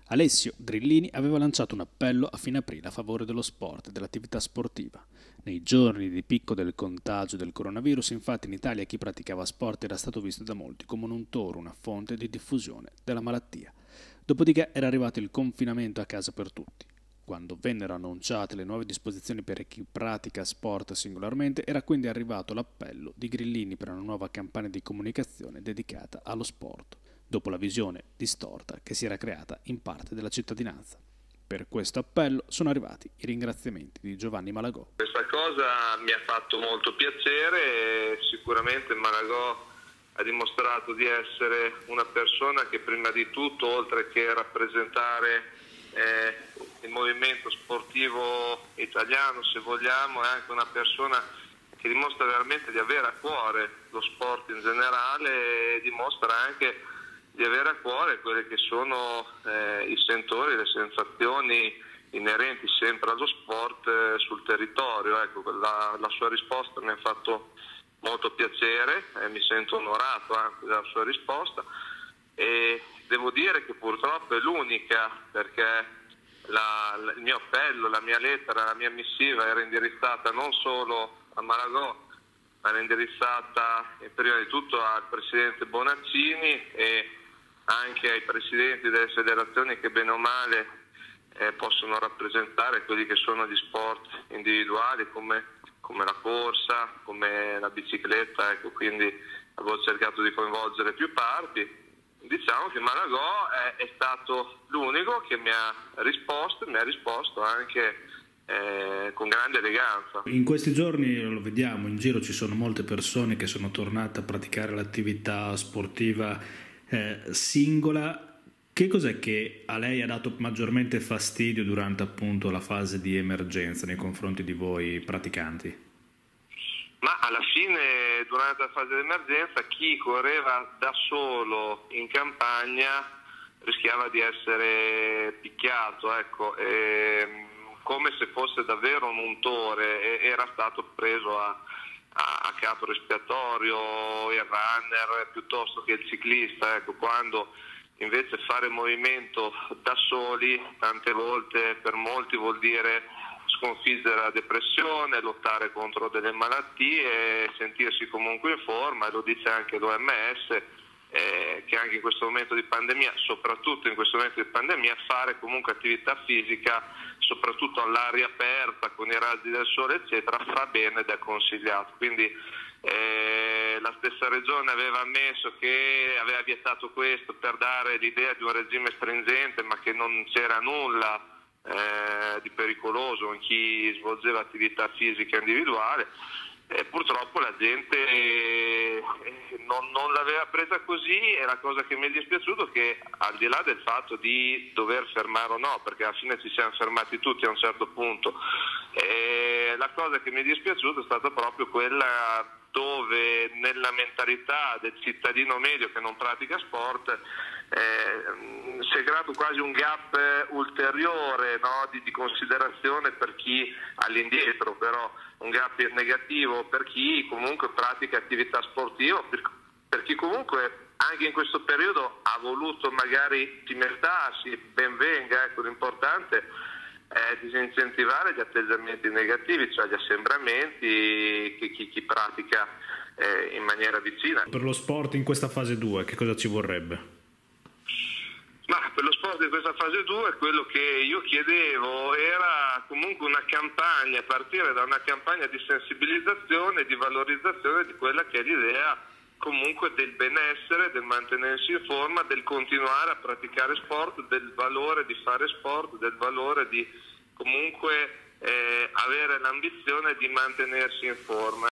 Alessio Grillini aveva lanciato un appello a fine aprile a favore dello sport e dell'attività sportiva. Nei giorni di picco del contagio del coronavirus, infatti, in Italia chi praticava sport era stato visto da molti come un untore, una fonte di diffusione della malattia. Dopodiché era arrivato il confinamento a casa per tutti. Quando vennero annunciate le nuove disposizioni per chi pratica sport singolarmente, era quindi arrivato l'appello di Grillini per una nuova campagna di comunicazione dedicata allo sport, dopo la visione distorta che si era creata in parte della cittadinanza. Per questo appello sono arrivati i ringraziamenti di Giovanni Malagò. Questa cosa mi ha fatto molto piacere e sicuramente Malagò ha dimostrato di essere una persona che prima di tutto, oltre che rappresentare il movimento sportivo italiano, se vogliamo, è anche una persona che dimostra veramente di avere a cuore lo sport in generale e dimostra anche di avere a cuore quelli che sono i sentori, le sensazioni inerenti sempre allo sport sul territorio. Ecco, la sua risposta mi ha fatto molto piacere e mi sento onorato anche dalla sua risposta e devo dire che purtroppo è l'unica, perché il mio appello, la mia lettera, la mia missiva era indirizzata non solo a Malagò, ma era indirizzata prima di tutto al presidente Bonaccini e anche ai presidenti delle federazioni che bene o male possono rappresentare quelli che sono gli sport individuali come la corsa, come la bicicletta, ecco, quindi avevo cercato di coinvolgere più parti. Diciamo che Malagò è stato l'unico che mi ha risposto anche con grande eleganza. In questi giorni lo vediamo, in giro ci sono molte persone che sono tornate a praticare l'attività sportiva singola. Che cos'è che a lei ha dato maggiormente fastidio durante appunto la fase di emergenza nei confronti di voi praticanti? Ma alla fine, durante la fase di emergenza, chi correva da solo in campagna rischiava di essere picchiato, ecco, come se fosse davvero un untore, era stato preso a capo espiatorio il runner piuttosto che il ciclista, ecco, quando invece fare movimento da soli tante volte per molti vuol dire sconfiggere la depressione, lottare contro delle malattie, sentirsi comunque in forma, e lo dice anche l'OMS, che anche in questo momento di pandemia, soprattutto in questo momento di pandemia, fare comunque attività fisica, soprattutto all'aria aperta, con i raggi del sole eccetera, fa bene ed è consigliato. Quindi la stessa regione aveva ammesso che aveva vietato questo per dare l'idea di un regime stringente, ma che non c'era nulla di pericoloso in chi svolgeva attività fisica individuale. Purtroppo la gente non l'aveva presa così, e la cosa che mi è dispiaciuto è che, al di là del fatto di dover fermare o no, perché alla fine ci siamo fermati tutti a un certo punto, la cosa che mi è dispiaciuta è stata proprio quella dove nella mentalità del cittadino medio che non pratica sport si è creato quasi un gap ulteriore, no, di considerazione per chi all'indietro, però un gap negativo per chi comunque pratica attività sportiva, per chi comunque anche in questo periodo ha voluto magari cimentarsi, ben venga, ecco, l'importante è disincentivare gli atteggiamenti negativi, cioè gli assembramenti, che chi pratica in maniera vicina. Per lo sport in questa fase 2 che cosa ci vorrebbe? Ma per lo sport in questa fase 2 quello che io chiedevo era comunque una campagna, partire da una campagna di sensibilizzazione e di valorizzazione di quella che è l'idea comunque del benessere, del mantenersi in forma, del continuare a praticare sport, del valore di fare sport, del valore di comunque avere l'ambizione di mantenersi in forma.